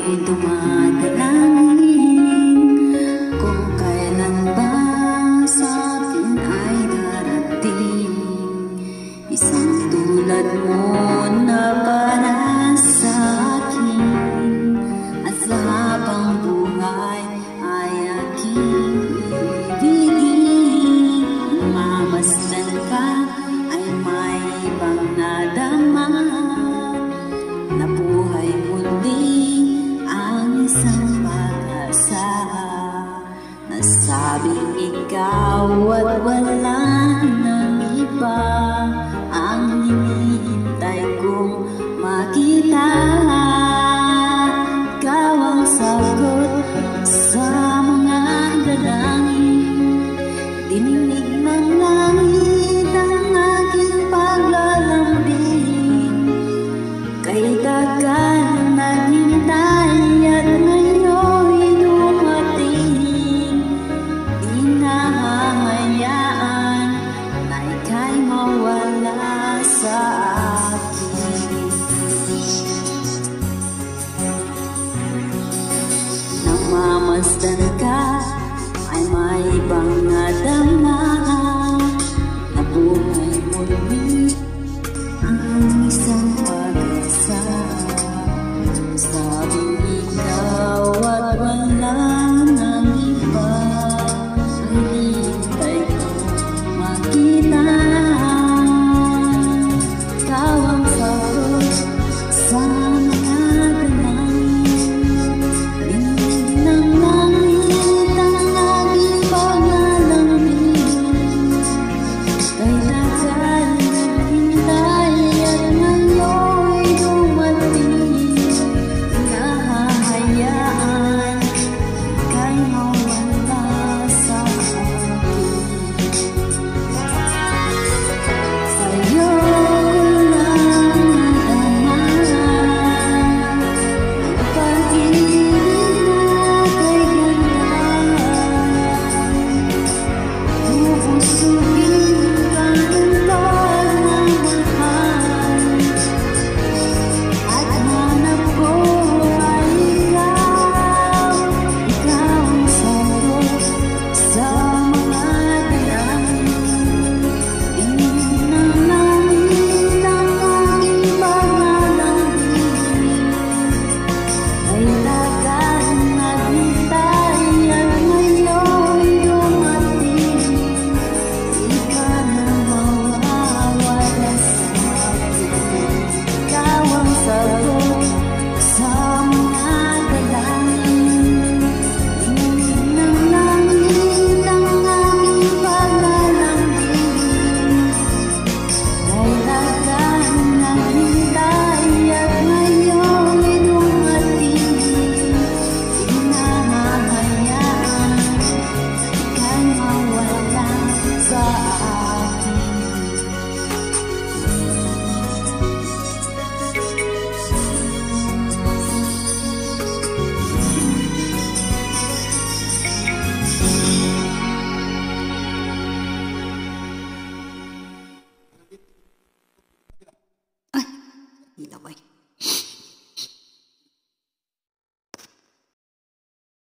ako'y dumadalangin kung kailan ba sa akin ay darating isang tulad mo na para sa akin, at sa habang buhay ay aking ibigin. Mamasdan ka ay may ibang nadama, na buhay muli ang isang pag-asa. Nasabing ikaw at wala nang iba ang hinihintay kong makita. Ikaw ang sagot sa mga dalangin, dininig ng langit ang aking paglalambing. Kay tagal naghintay at ngayon'y dumating, di nahahayaan na ika'y mawala sa akin. Nang mamasdan ka ay may ibang nadama, na buhay muli ang isang pag-asa. Sabi